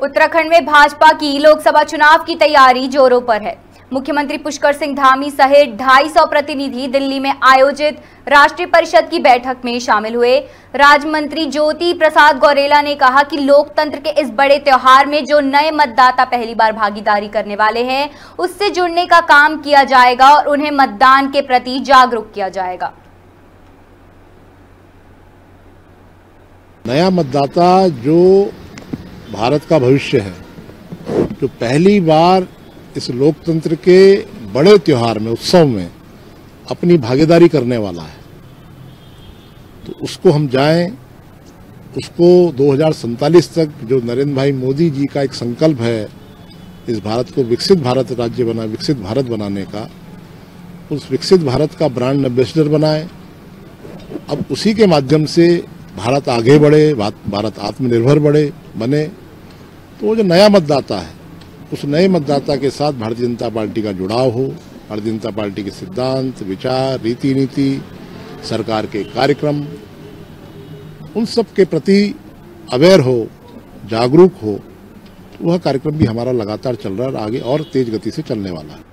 उत्तराखंड में भाजपा की लोकसभा चुनाव की तैयारी जोरों पर है। मुख्यमंत्री पुष्कर सिंह धामी सहित 250 प्रतिनिधि दिल्ली में आयोजित राष्ट्रीय परिषद की बैठक में शामिल हुए। राज्य मंत्री ज्योति प्रसाद गौरेला ने कहा कि लोकतंत्र के इस बड़े त्योहार में जो नए मतदाता पहली बार भागीदारी करने वाले हैं, उससे जुड़ने का काम किया जाएगा और उन्हें मतदान के प्रति जागरूक किया जाएगा। नया मतदाता जो भारत का भविष्य है, जो पहली बार इस लोकतंत्र के बड़े त्योहार में, उत्सव में अपनी भागीदारी करने वाला है, तो उसको हम जाएं, उसको 2047 तक जो नरेंद्र भाई मोदी जी का एक संकल्प है इस भारत को विकसित भारत बनाने का, उस विकसित भारत का ब्रांड एम्बेसडर बनाए। अब उसी के माध्यम से भारत आगे बढ़े, भारत आत्मनिर्भर बने। तो वो जो नया मतदाता है, उस नए मतदाता के साथ भारतीय जनता पार्टी का जुड़ाव हो, भारतीय जनता पार्टी के सिद्धांत, विचार, रीति नीति, सरकार के कार्यक्रम, उन सब के प्रति अवेयर हो, जागरूक हो। तो वह कार्यक्रम भी हमारा लगातार चल रहा है और आगे और तेज गति से चलने वाला है।